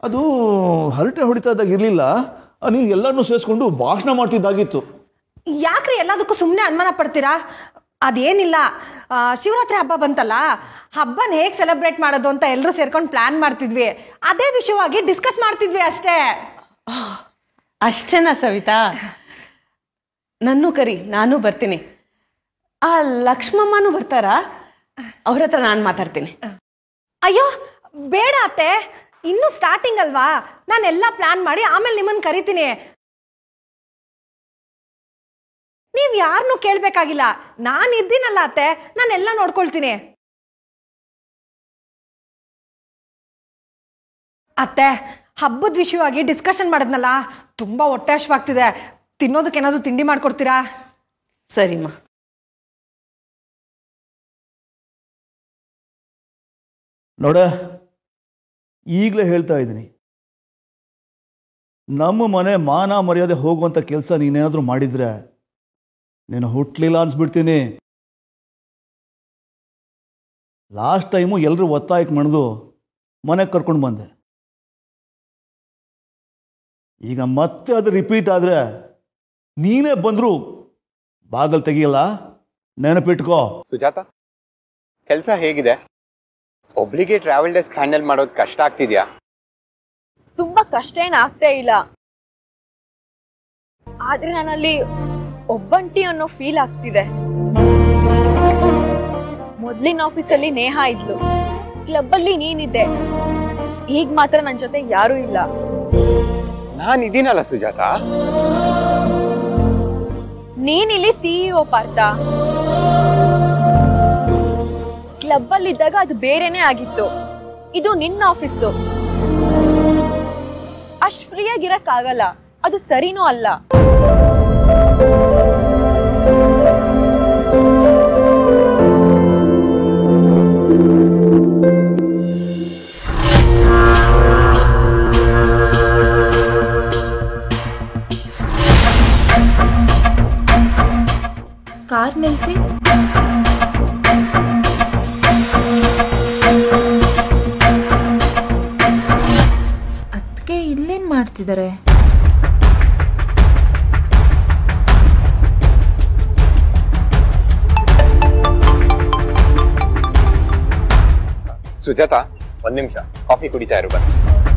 ಅದು ಹರಟೆ ಹೊಡಿತಾ ಇದ್ದಾಗ ಇರಲಿಲ್ಲ, ನೀನು ಎಲ್ಲರನ್ನೂ ಸೇರಿಸ್ಕೊಂಡು ಭಾಷಣ ಮಾಡ್ತಿದ್ದಾಗಿತ್ತು. ಯಾಕ್ರಿ ಎಲ್ಲದಕ್ಕೂ ಸುಮ್ಮನೆ ಅನುಮಾನ ಪಡ್ತೀರಾ? ಅದೇನಿಲ್ಲ, ಶಿವರಾತ್ರಿ ಹಬ್ಬ ಬಂತಲ್ಲ, ಹಬ್ಬನ ಹೇಗೆ ಸೆಲೆಬ್ರೇಟ್ ಮಾಡೋದು ಅಂತ ಎಲ್ಲರೂ ಸೇರ್ಕೊಂಡು ಪ್ಲಾನ್ ಮಾಡ್ತಿದ್ವಿ. ಅದೇ ವಿಷಯವಾಗಿ ಡಿಸ್ಕಸ್ ಮಾಡ್ತಿದ್ವಿ ಅಷ್ಟೇ. ಅಷ್ಟೇನಾ ಸವಿತಾ? ನನ್ನೂ ಕರಿ, ನಾನು ಬರ್ತೀನಿ. ಆ ಲಕ್ಷ್ಮಮ್ಮನೂ ಬರ್ತಾರಾ? ಅವ್ರ ಹತ್ರ ನಾನು ಮಾತಾಡ್ತೀನಿ. ಅಯ್ಯೋ ಬೇಡ ಅತ್ತೆ, ಇನ್ನೂ ಸ್ಟಾರ್ಟಿಂಗ್ ಅಲ್ವಾ, ನಾನೆಲ್ಲ ಪ್ಲಾನ್ ಮಾಡಿ ಆಮೇಲೆ ನಿಮ್ಮನ್ನು ಕರಿತೀನಿ. ನೀವ್ ಯಾರನ್ನೂ ಕೇಳ್ಬೇಕಾಗಿಲ್ಲ, ನಾನು ಇದ್ದೀನಲ್ಲ ಅತ್ತೆ, ನಾನೆಲ್ಲ ನೋಡ್ಕೊಳ್ತೀನಿ. ಅತ್ತೆ, ಹಬ್ಬದ ವಿಷಯವಾಗಿ ಡಿಸ್ಕಷನ್ ಮಾಡಿದ್ನಲ್ಲ, ತುಂಬಾ ಹೊಟ್ಟೆ ಹಶ್ವಾಗ್ತಿದೆ. ತಿನ್ನೋದಕ್ಕೆ ಏನಾದ್ರು ತಿಂಡಿ ಮಾಡ್ಕೊಡ್ತೀರಾ? ಸರಿಮ್ಮ. ನೋಡ, ಈಗಲೇ ಹೇಳ್ತಾ ಇದ್ದೀನಿ, ನಮ್ಮ ಮನೆ ಮಾನ ಮರ್ಯಾದೆ ಹೋಗುವಂಥ ಕೆಲಸ ನೀನೇನಾದರೂ ಮಾಡಿದ್ರೆ ನೀನು ಹುಟ್ಟಲಿಲ್ಲ ಅನ್ಸ್ಬಿಡ್ತೀನಿ. ಲಾಸ್ಟ್ ಟೈಮು ಎಲ್ಲರೂ ಒತ್ತಾಯಕ್ಕೆ ಮಾಡಿದು ಮನೆಗೆ ಕರ್ಕೊಂಡು ಬಂದೆ. ಈಗ ಮತ್ತೆ ಅದು ರಿಪೀಟ್ ಆದರೆ ನೀನೇ ಬಂದರೂ ಬಾಗಲ್ ತೆಗಿಯಲ್ಲ, ನೆನಪಿಟ್ಕೋ. ಸುಜಾತ, ಕೆಲಸ ಹೇಗಿದೆ? ಒಬ್ಳಿಗೆ ಟ್ರಾವೆಲ್ ಡೆಸ್ಕ್ ಹ್ಯಾಂಡಲ್ ಮಾಡೋದು ಕಷ್ಟ ಆಗ್ತಿದ್ಯಾ? ತುಂಬಾ ಕಷ್ಟ ಏನ್ ಆಗ್ತಾ ಇಲ್ಲ, ಆದ್ರೆ ನಾನಲ್ಲಿ ಒಬ್ಬಂಟಿ ಅನ್ನೋ ಫೀಲ್ ಆಗ್ತಿದೆ. ಮೊದ್ಲಿನ ಆಫೀಸಲ್ಲಿ ನೇಹಾ ಇದ್ಲು, ಕ್ಲಬ್ ಅಲ್ಲಿ ನೀನಿದ್ದೆ, ಈಗ ಮಾತ್ರ ನನ್ ಜೊತೆ ಯಾರೂ ಇಲ್ಲ. ನಾನಿದ್ದೀನಲ್ಲ ಸುಜಾತ. ನೀನಿಲ್ಲಿ ಸಿಇಒ ಪಾರ್ಥ. ಕ್ಲಬ್ ಅಲ್ಲಿ ಇದ್ದಾಗ ಅದು ಬೇರೆನೆ ಆಗಿತ್ತು, ಇದು ನಿನ್ನ ಆಫೀಸು. ಅಷ್ಟ್ ಫ್ರೀಯಾಗಿರಕ್ ಆಗಲ್ಲ, ಅದು ಸರಿನೂ ಅಲ್ಲ. ಕಾರ್ ನಿಲ್ಸಿ. ಅದಕ್ಕೆ ಇಲ್ಲೇನ್ ಮಾಡ್ತಿದ್ದಾರೆ? ಸುಜಾತ, ಒಂದ್ ನಿಮಿಷ, ಕಾಫಿ ಕುಡಿತಾ ಇರು ಬನ್ನಿ.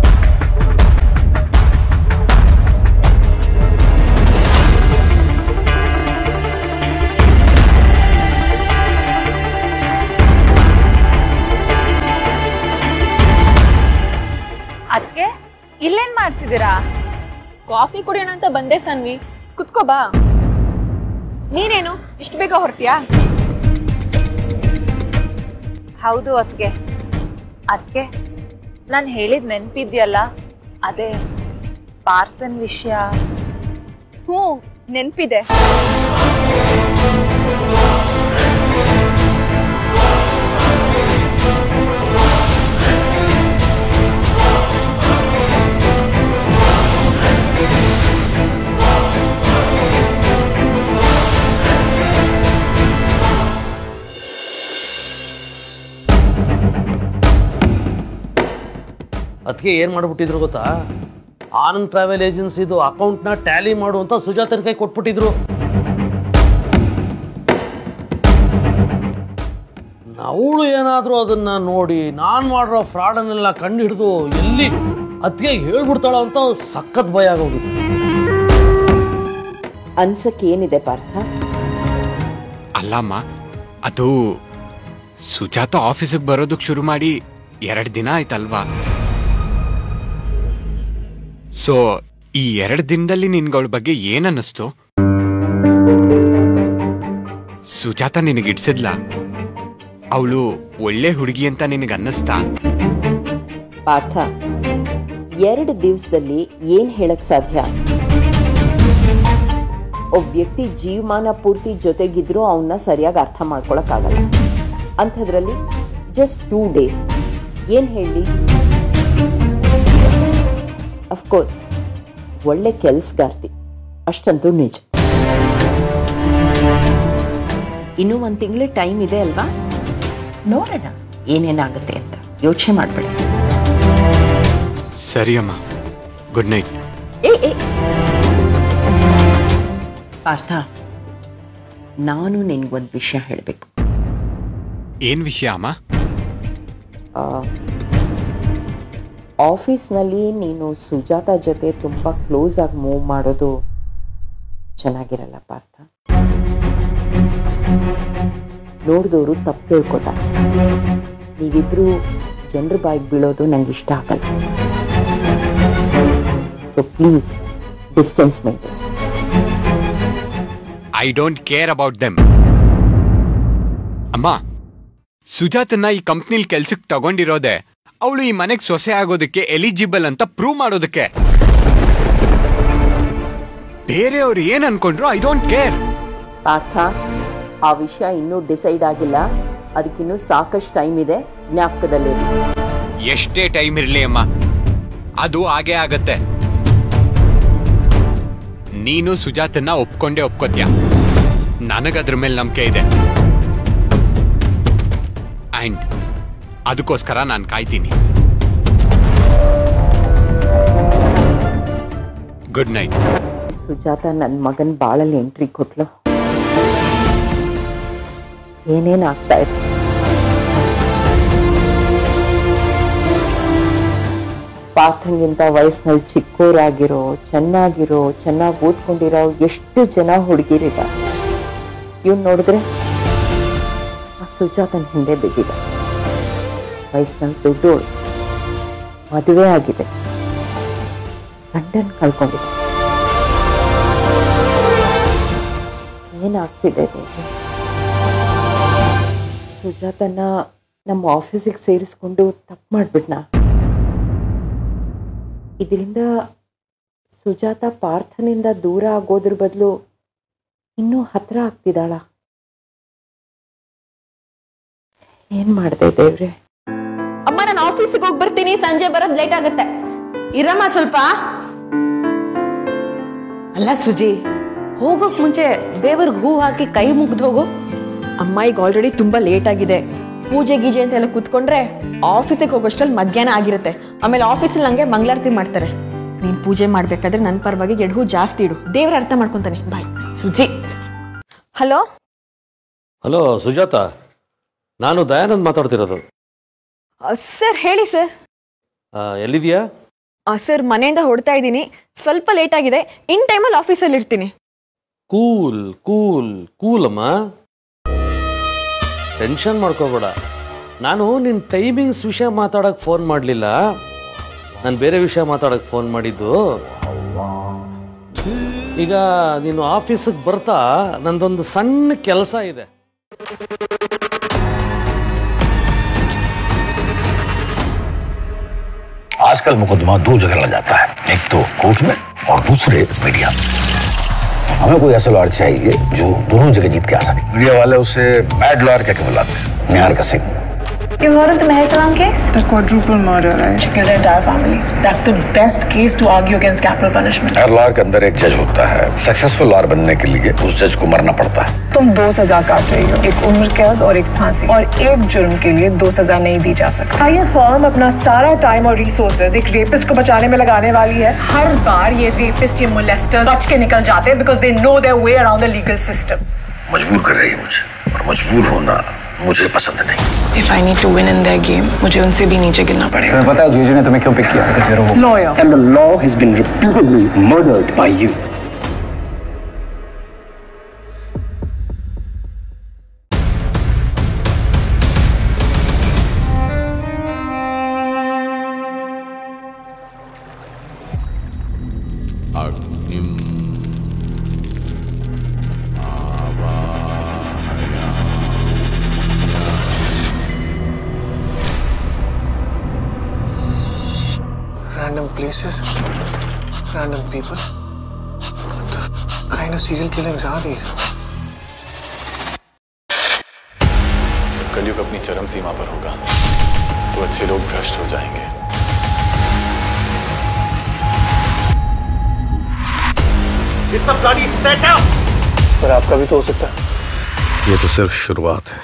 ಅದಕ್ಕೆ ಇಲ್ಲೇನ್ ಮಾಡ್ತಿದ್ದೀರಾ? ಕಾಫಿ ಕುಡಿಯೋಣ ಅಂತ ಬಂದೆ ಸನ್ವಿ, ಕುತ್ಕೋ ಬಾ. ನೀನೇನು ಇಷ್ಟು ಬೇಗ ಹೊರಟಿಯಾ? ಹೌದು ಅದಕ್ಕೆ ನಾನು ಹೇಳಿದ್ ನೆನ್ಪಿದ್ಯಲ್ಲ, ಅದೇ ಪಾರ್ಥನ್ ವಿಷಯ. ಹ್ಞೂ ನೆನ್ಪಿದೆ. ಅದಕ್ಕೆ ಏನು ಮಾಡಿಬಿಟ್ಟಿದ್ರು ಗೊತ್ತಾ? ಆನಂದ್ ಟ್ರಾವೆಲ್ ಏಜೆನ್ಸಿದು ಅಕೌಂಟ್ನ ಟ್ಯಾಲಿ ಮಾಡುವಂತ ಸುಜಾತನ ಕೈ ಕೊಟ್ಬಿಟ್ಟಿದ್ರು. ಅವಳು ಏನಾದರೂ ಅದನ್ನ ನೋಡಿ ನಾನು ಮಾಡಿರೋ ಫ್ರಾಡನ್ನೆಲ್ಲ ಕಂಡು ಹಿಡಿದು ಎಲ್ಲಿ ಅದಕ್ಕೆ ಹೇಳ್ಬಿಡ್ತಾಳ ಅಂತ ಸಖತ್ ಭಯ ಆಗೋಗಿತ್ತು. ಅನ್ಸಕ್ಕೆ ಏನಿದೆ ಪಾರ್ಥ? ಅಲ್ಲಮ್ಮ, ಅದು ಸುಜಾತ ಆಫೀಸಿಗೆ ಬರೋದಕ್ಕೆ ಶುರು ಮಾಡಿ 2 ದಿನ ಆಯ್ತಲ್ವಾ? ಸೊ ಈ 2 ದಿನದಲ್ಲಿ ನಿನ್ಗಳ ಬಗ್ಗೆ ಏನನ್ನಿಸ್ತು? ಸುಜಾತ ನಿನಗಿಡ್ಸಿದ್ಲ? ಅವಳು ಒಳ್ಳೆ ಹುಡುಗಿ ಅಂತ ನಿನಗನ್ನಿಸ್ತಾ? ಪಾರ್ಥ, 2 ದಿವಸದಲ್ಲಿ ಏನ್ ಹೇಳಕ್ ಸಾಧ್ಯ? ಒಬ್ಬ ವ್ಯಕ್ತಿ ಜೀವಮಾನ ಪೂರ್ತಿ ಜೊತೆಗಿದ್ರು ಅವನ್ನ ಸರಿಯಾಗಿ ಅರ್ಥ ಮಾಡ್ಕೊಳಕ್ಕಾಗಲ್ಲ. ಅಂಥದ್ರಲ್ಲಿ ಜಸ್ಟ್ 2 days ಏನ್ ಹೇಳಿ? ಅಫ್ಕೋರ್ಸ್ ಒಳ್ಳೆ ಕೆಲ್ಸಗಾರ್ತಿ, ಅಷ್ಟಂತೂ ನಿಜ. ಇನ್ನೂ 1 ತಿಂಗಳು ಟೈಮ್ ಇದೆ ಅಲ್ವಾ? ನೋಡೋಣ ಏನೇನಾಗುತ್ತೆ ಅಂತ, ಯೋಚನೆ ಮಾಡಬೇಡ. ಸರಿ ಅಮ್ಮ, ಗುಡ್ ನೈಟ್. ಪಾರ್ಥ, ನಾನು ನಿನ್ಗೊಂದು ವಿಷಯ ಹೇಳಬೇಕು. ಏನ್ ವಿಷಯ ಅಮ್ಮ? ಆಫೀಸ್ನಲ್ಲಿ ನೀನು ಸುಜಾತ ಜೊತೆ ತುಂಬ ಕ್ಲೋಸ್ ಆಗಿ ಮೂವ್ ಮಾಡೋದು ಚೆನ್ನಾಗಿರಲ್ಲ ಪಾರ್ಥ. ನೋಡಿದವರು ತಪ್ಪು ತಿಳ್ಕೊತಾರೆ. ನೀವಿಬ್ರು ಜನರ ಬಾಯಿಗೆ ಬೀಳೋದು ನಂಗೆ ಇಷ್ಟ ಆಗಲ್ಲ. So please distance maintain. I don't care about them. ಅಮ್ಮ, ಸುಜಾತನ್ನ ಈ ಕಂಪ್ನಿಲ್ ಕೆಲ್ಸಕ್ಕೆ ತಗೊಂಡಿರೋದೆ ಅವಳು ಈ ಮನೆಗೆ ಸೊಸೆ ಆಗೋದಕ್ಕೆ ಎಲಿಜಿಬಲ್ ಅಂತ ಪ್ರೂವ್ ಮಾಡೋದಕ್ಕೆ. ಬೇರೆಯವ್ರು ಏನ್ ಅನ್ಕೊಂಡ್ರು ಐ ಡೋಂಟ್ ಕೇರ್. ಪಾರ್ಥ, ಆ ವಿಷಯ ಇನ್ನೂ ಡಿಸೈಡ್ ಆಗಿಲ್ಲ. ಅದಕ್ಕಿನ್ನೂ ಸಾಕಷ್ಟು ಟೈಮ್ ಇದೆ, ಜ್ಞಾಪಕದಲ್ಲಿರಿ. ಎಷ್ಟೇ ಟೈಮ್ ಇರ್ಲಿ ಅಮ್ಮ, ಅದು ಹಾಗೇ ಆಗತ್ತೆ. ನೀನು ಸುಜಾತನ್ನ ಒಪ್ಕೊಂಡೇ ಒಪ್ಕೋತ್ಯಾ. ನನಗದ್ರ ಮೇಲೆ ನಂಬಿಕೆ ಇದೆ. ಅಂಡ್ ಅದಕ್ಕೋಸ್ಕರ ನಾನು ಕಾಯ್ತೀನಿ. Good night. ಸುಜಾತ ನನ್ನ ಮಗನ ಬಾಳಲ್ಲಿ ಎಂಟ್ರಿ ಕೊಟ್ಲು. ಏನೇನು ಆಗ್ತಾ ಇದೆ? ಪಾರ್ಥಂಗಿಂತ ವಯಸ್ಸಿನಲ್ಲಿ ಚಿಕ್ಕೋರಾಗಿರೋ, ಚೆನ್ನಾಗಿ ಓದ್ಕೊಂಡಿರೋ ಎಷ್ಟು ಜನ ಹುಡುಗಿರಿದ್ದಾರೆ. ಇವ್ನು ನೋಡಿದ್ರೆ ಆ ಸುಜಾತನ ಹಿಂದೆ ಬಿದ್ದಿದೆ. ವಯಸ್ಸಿನಲ್ಲಿ ದೊಡ್ಡೋಳು, ಮದುವೆ ಆಗಿದೆ, ಗಂಡನ್ ಕಳ್ಕೊಂಡಿದೆ. ಏನಾಗ್ತಿದೆ? ಸುಜಾತನ ನಮ್ಮ ಆಫೀಸಿಗೆ ಸೇರಿಸ್ಕೊಂಡು ತಪ್ಪು ಮಾಡಿಬಿಟ್ನಾ? ಇದರಿಂದ ಸುಜಾತ ಪಾರ್ಥನಿಂದ ದೂರ ಆಗೋದ್ರ ಬದಲು ಇನ್ನೂ ಹತ್ರ ಆಗ್ತಿದ್ದಾಳ? ಏನ್ ಮಾಡ್ದೆ ದೇವ್ರೆ? ಅಮ್ಮ, ನಾನು ಆಫೀಸಿಗೆ ಹೋಗಿ ಬರ್ತೀನಿ. ಸಂಜೆ ಬರೋದು ಲೇಟ್ ಆಗುತ್ತೆ. ಇರಮ್ಮ ಸ್ವಲ್ಪ. ಅಲ್ಲ ಸುಜಿ, ಹೋಗೋಕ್ ಮುಂಚೆ ದೇವರ್ಗೆ ಹೂ ಹಾಕಿ ಕೈ ಮುಗ್ದು ಹೋಗು. ಅಮ್ಮ, ಈಗ ಆಲ್ರೆಡಿ ತುಂಬಾ ಲೇಟ್ ಆಗಿದೆ. ಪೂಜೆ ಗೀಜೆ ಅಂತ ಎಲ್ಲ ಕೂತ್ಕೊಂಡ್ರೆ ಆಫೀಸಿಗೆ ಹೋಗೋಷ್ಟ್ರಲ್ಲಿ ಮಧ್ಯಾಹ್ನ ಆಗಿರುತ್ತೆ. ಆಮೇಲೆ ಆಫೀಸಲ್ಲಿ ನಂಗೆ ಮಂಗಳಾರತಿ ಮಾಡ್ತಾರೆ. ನೀನ್ ಪೂಜೆ ಮಾಡ್ಬೇಕಾದ್ರೆ ನನ್ನ ಪರವಾಗಿ 2 ಹೂ ಜಾಸ್ತಿ ಇಡು. ದೇವ್ರ ಅರ್ಥ ಮಾಡ್ಕೊಂತಾನೆ. Bye. Suji. Hello hello Sujata, ನಾನು ದಯಾನಂದ್ ಮಾತಾಡ್ತಿರೋದು. ಸರ್ ಹೇಳಿ ಸರ್. ಎಲ್ಲಿದೆಯಾ? ಸರ್, ಮನೆಯಿಂದ ಹೊಡ್ತಾ ಇದ್ದೀನಿ. ಸ್ವಲ್ಪ ಲೇಟ್ ಆಗಿದೆ. ಇನ್ ಟೈಮಲ್ಲಿ ಆಫೀಸಲ್ಲಿ ಇರ್ತೀನಿ. ಕೂಲ್ ಕೂಲ್ ಕೂಲ್ ಅಮ್ಮ, ಟೆನ್ಷನ್ ಮಾಡ್ಕೋಬೇಡ. ನಾನು ನಿನ್ನ ಟೈಮಿಂಗ್ಸ್ ವಿಷಯ ಮಾತಾಡೋಕ್ಕೆ ಫೋನ್ ಮಾಡಲಿಲ್ಲ, ನಾನು ಬೇರೆ ವಿಷಯ ಮಾತಾಡೋಕ್ಕೆ ಫೋನ್ ಮಾಡಿದ್ದು. ಈಗ ನೀನು ಆಫೀಸಿಗೆ ಬರ್ತಾ ನಂದೊಂದು ಸಣ್ಣ ಕೆಲಸ ಇದೆ. आजकल मुकदमा 2 जगह लग जाता है, एक तो कोर्ट में और दूसरे मीडिया में। हमें कोई ऐसा लॉयर चाहिए जो दोनों जगह जीत के आ सके। मीडिया वाले उसे मैड लॉयर क्या बुलाते हैं, निहार का Singh. You heard of the Meher Salam case? The quadruple murder, right? She killed her entire family. That's the best case to argue against capital punishment. हर लॉयर के अंदर एक जज होता है। सक्सेसफुल लॉयर बनने के लिए उस जज को मरना पड़ता है। तुम 2 सजा काट रही हो, एक उम्र कैद और एक फांसी, और एक जुर्म के लिए 2 सजा नहीं दी जा सकती। ये फर्म अपना सारा टाइम और रिसोर्सेज एक रेपिस्ट को बचाने में लगाने वाली है। हर बार ये रेपिस्ट, ये मोलेस्टर्स बच के निकल जाते हैं because they know their way around the legal system. मजबूर कर रही है मुझे, और मजबूर होना मुझे पसंद नहीं। If I need to win in their game, मुझे उनसे भी नीचे गिरना पड़ेगा। तुम्हें पता है जीजू ने तुम्हें क्यों पिक किया? Because you're a woman. Lawyer. And the law has been repeatedly murdered by you. Random places, random people. What the kind of serial killings are these? जब कलयुग अपनी चरम सीमा पर होगा तो अच्छे लोग भ्रष्ट हो जाएंगे। It's a bloody setup. पर आपका भी तो हो सकता है। ये तो सिर्फ शुरुआत है।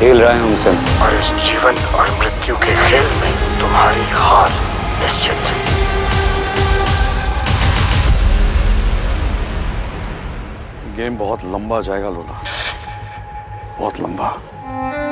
खेल रहे हैं हमसे। और इस जीवन और मृत्यु के खेल में तुम्हारी हार निश्चित है। गेम बहुत लंबा जाएगा लोला, बहुत लंबा।